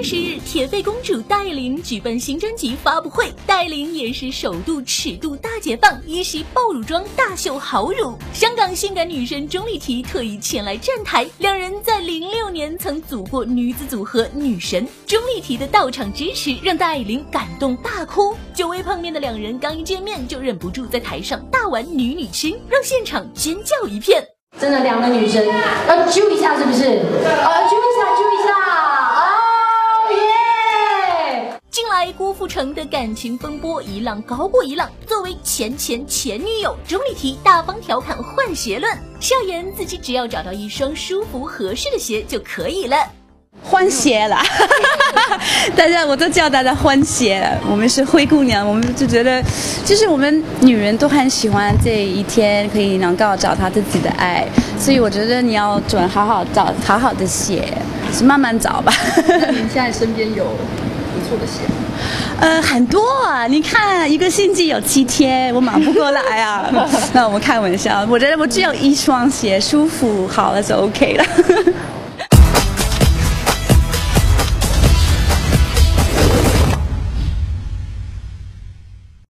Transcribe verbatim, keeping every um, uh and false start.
十日，铁肺公主戴琳举办新专辑发布会，戴琳也是首度尺度大解放，一袭爆乳装大秀好乳。香港性感女神钟丽缇特意前来站台，两人在零六年曾组过女子组合女神。钟丽缇的到场支持让戴琳感动大哭，久未碰面的两人刚一见面就忍不住在台上大玩女女亲，让现场尖叫一片。 真的，两个女生要揪一下，是不是？啊，揪一下，揪一下，哦耶！ 近来郭富城的感情风波一浪高过一浪，作为前前前女友，钟丽缇大方调侃换鞋论，笑言自己只要找到一双舒服合适的鞋就可以了。 换鞋了，大家我都叫大家换鞋了。我们是灰姑娘，我们就觉得，就是我们女人都很喜欢这一天可以能够找到自己的爱，所以我觉得你要准好好找好好的鞋，是慢慢找吧。 那您现在身边有不错的鞋吗？ 呃，很多啊，你看一个星期有七天，我忙不过来啊。那我们开玩笑，我觉得我只有一双鞋舒服好了就 OK 了。